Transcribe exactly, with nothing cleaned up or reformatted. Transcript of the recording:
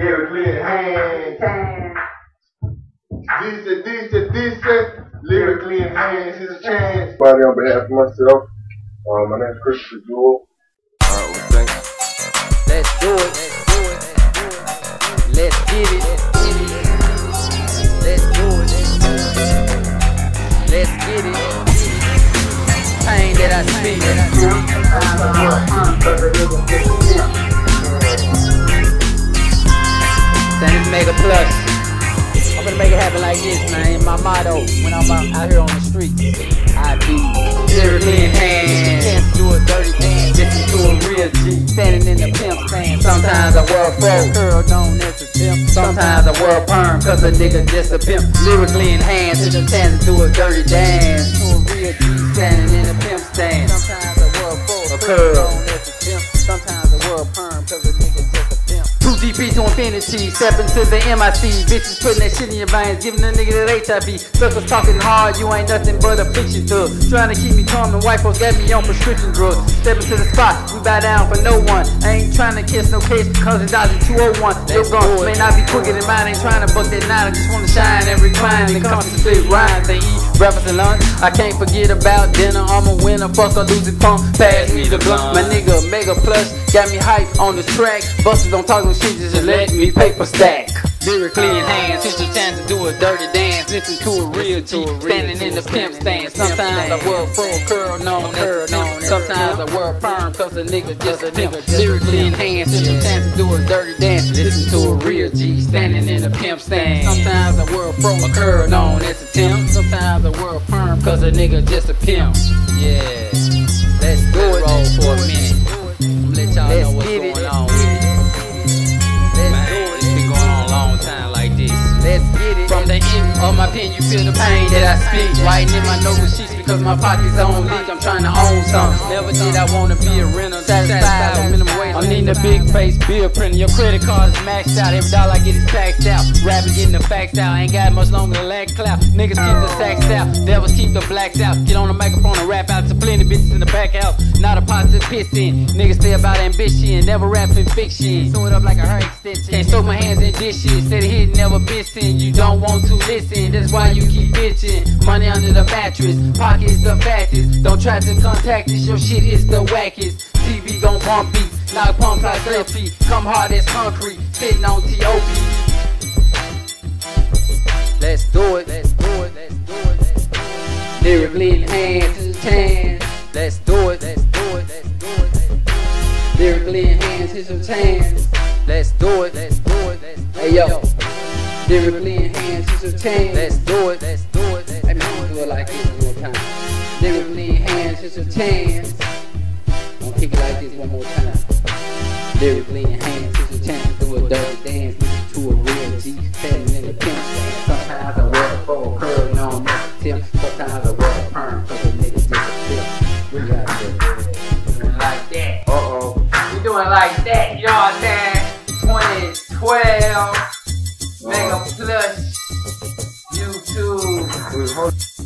Lyrically enhanced. Decent, decent, decent. Lyrically enhanced is a chance. Everybody on behalf of myself, um, my name is Christopher Jewell. Alright, well, thanks. Let's do it. Let's get it. Let's do it. Let's get it. Pain that I speak. Then it's Mega Plus. I'm gonna make it happen like this, man. My motto when I'm out, out here on the street, I be lyrically enhanced. Can't do a dirty dance, listen to a real G. Standing in the pimp stand. Sometimes I wear a fro, girl known as a pimp. Sometimes I wear a perm, cause a nigga just a pimp. Lyrically enhanced, it's a chance to do a dirty dance. To a real G, standing in the pimp stand. Sometimes I wear a fro, a girl known as a pimp. Sometimes I wear a perm, cause a nigga just a pimp. two D P to infinity, step into the M I C. Bitches putting that shit in your veins, giving a nigga that H I V. Suckers talking hard, you ain't nothing but a fiction thug. Trying to keep me calm, and white folks got me on prescription drugs. Step into the spot, we bow down for no one. I ain't trying to kiss no case, cause it's dodging two oh one. Your guns may not be quicker than mine, ain't trying to buck that nine. I just wanna shine and recline and come to spit rhymes and eat breakfast and lunch. I can't forget about dinner, I'm a winner, fuck a losing punk. Pass me the blunt, my nigga Mega Plus got me hype on this track. Busters don't talk no shit, just let me paper stack. Lyrically enhanced, it's your chance to do a dirty dance. Listen to a real G, standing in the pimp stand. Sometimes I wear a fro curl known as a pimp. Sometimes I wear a perm, cause a nigga just a pimp. Lyrically enhanced, it's your chance to do a dirty dance. Listen to a real G, standing in the pimp stand. Sometimes I wear a fro curl known as a pimp. Sometimes I wear a perm, cause a nigga just a pimp. Yeah, let's do it. Roll for a minute. Let y'all know what's going on with it. Let's get it. From the end of my pen, you feel the pain that I speak. Writing in my notes sheets because my pockets on leak. I'm trying to own something. Never did I want to be a renter. Satisfied with minimum wage. I'm needing a big face bill printer. Your credit card is maxed out. Every dollar I get is taxed out. Rapping getting the facts out. Ain't got much longer than lag clout. Niggas keep the sacks out. Devils keep the blacks out. Get on the microphone and rap out to plenty bitches in the back house. Not a positive piston. Niggas stay about ambition. Never rapping fiction. Sew it up like a hair extension. Can't soak my hands in dishes. Steady hitting, never bitching. You don't want to listen, that's why you keep bitching. Money under the mattress, pockets the fattest. Don't try to contact us, your shit is the wackest. T V gon' bump beat, knock pump like therapy. Come hard as concrete, sitting on T O P. Let's do it, let's do it, let's do it, let's do it. Lyrically enhanced is a chance. Let's do it, let's do it, let's do it, let's do it. Lyrically enhanced is a chance. Let's do it, let's do it, let's do it. Hey yo. Lyrically enhanced is a chance. Let's do it, let's do it, let's do it. Maybe do it like this one more time. Lyrically enhanced is a chance. I'll kick it like this one more time. Lyrically enhanced is a chance to do a dirty dance. Listen to a real G, standing in the pimp stand. Sometimes I wear a fro curl known as a tip. Sometimes I wear a perm, cause a nigga just a tip. We got to do it like that. Uh-oh. We doing like that, you know what I'm saying? twenty twelve. Mega Plus, YouTube.